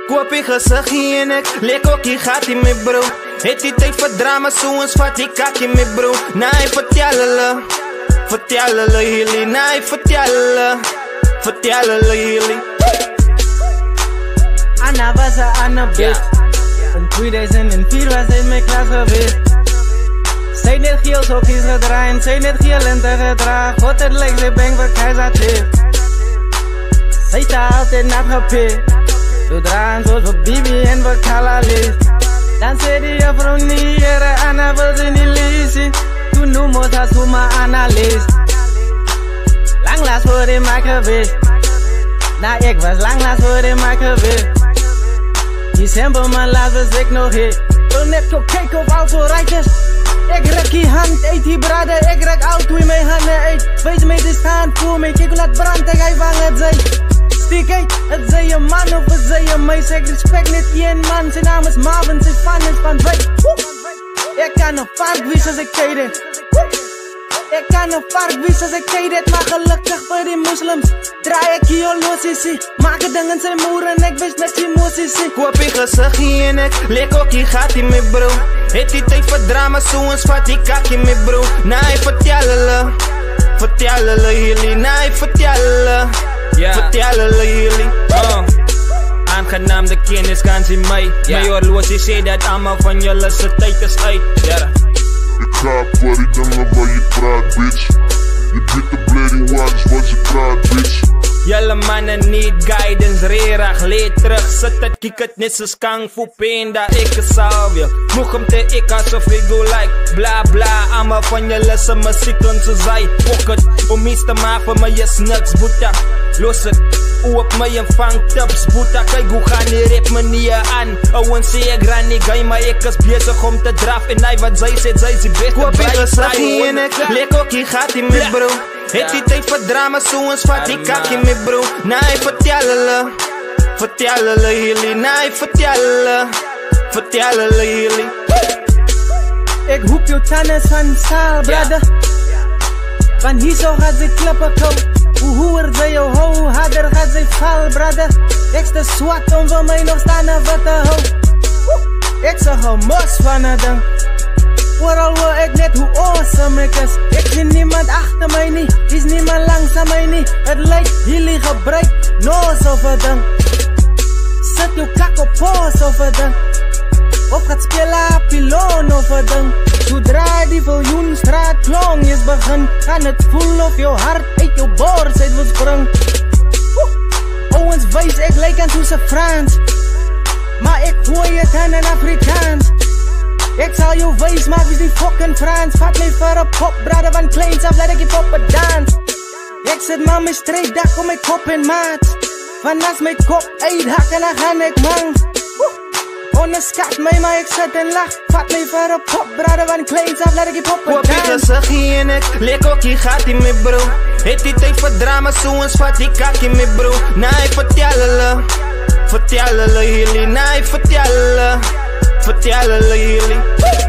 Koop die gezichtje en ek lek ook die gatie met bro. Het die tijd voor drama, so ons vat die kakkie met bro. Nee, vertel hulle jullie. Nee, vertel hulle jullie. Anna was een ander bitch. In 2004 was zij in mijn klas geweest. Zij net geel sokjes gedraaid, zij net geel lente gedragen. God het lijkt, zij bang voor keizer. Zij ta altijd nat gepikt. Doe draaien zoals voor Bibi en voor Kalali. Dan zei die juffrouw niet, Anna wil ze niet lezen. Toen noemde haar zomaar analist. Lang laat voor de maak geweest. Nou, ik was lang laat voor de maak geweest. December, maar laat was ik nog hier. Wil net zo kijken of al zo rijtjes. Ik rek die hand, eet die braden. Ik rek al twee mijn handen eet. Wees mee te staan voor me. Kijk hoe laat brand ik vang het zij. Stiek uit, het zij een man of het zij een meis. Ik respect niet één man. Zijn naam is Marvin, zijn fan is van wij. Ik kan een vark wees als ik kijk dit. Ik kan een vark wees als ik kijk dit. Maar gelukkig voor die moslims draai ik hier lossies. Maak het ding in zijn moer en ik wist net die moties. Koop die gezichtje en ek lek ook die gatie met bro. Het die tijd voor drama, so ons vat die kakkie met bro. Nee, vertel hulle jullie. Nee, vertel hulle jullie. Aangenaam de kennis kan zien mij. My horlosie sê dat allemaal van jullie se tijd is uit. Ik ga voor die dingen waar je praat, bitch. Je bent de bloody ones wat je praat, bitch. Julle mannen need guidance, reerag, leed terug. Sit het, kijk het net soos kang voor pijn dat ik het salve. Moeg hem te ik alsof ik go like bla bla. Allemaal van jullie se muziek klink soos hy. Fok het, om iets te maken voor my is niks, boeta. Los het, op my en vang tips, boeta. Kijk hoe gaan die rap manier aan. Ouwens sê ek ran nie guy, maar ek is bezig om te draf. En hy wat sy sê, sy is die beste. Koop die gezichtje en ek lek ook die gatie met bro. Het die tijd voor drama, so ons vat die kakkie met bro. Nee, vertel hulle jullie. Nee, vertel hulle jullie. Ik hoep jou tanden van zaal, brother. Van hier zo gaat ze klappen koud. Hoe hoer ze jou hou, hoe harder gaat ze val, brother. Ik sta zwart om voor mij nog staan en wat te houden. Ik zag een mos van het ding. Vooral wil ik net hoe awesome ik is. Ik zie niemand achter mij niet, is niemand langs aan mij niet. Het lijkt jullie gebruikt, noos of het ding. Zet uw kak op poos of het ding. Of gaat spelen piloon of het ding. Zodra die Viljoenstraat klong is begin, kan het voelen of jouw hart uit jouw borst uit wil spring. Owens wijs, ik lijk aan Soese Frans. Maar ik gooi het aan in Afrikaans. Ik zal jou wijs maken, wie die fucking Frans. Vat mij voor een pop, brother, van kleins af, laat ik je poppen dans. Ik zit maar mijn streepdak om mijn kop in maat. Van als mijn kop uithakken, dan ga ik man. Onderschat mij, maar ik zit en lach. Vat mij voor een pop, brother, van kleins af, laat ik je poppen dans. Koop die gezichtje en ek lek ook die gatie met bro. Het die tijd voor drama, so ons vat die kakkie met bro. Nee, vertel hulle jullie. Nee, vertel hulle jullie.